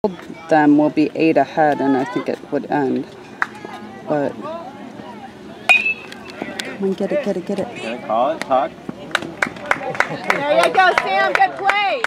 them will be 8 ahead, and I think it would end. But come on, get it. Gonna call it, talk. There you go, Sam. Good play.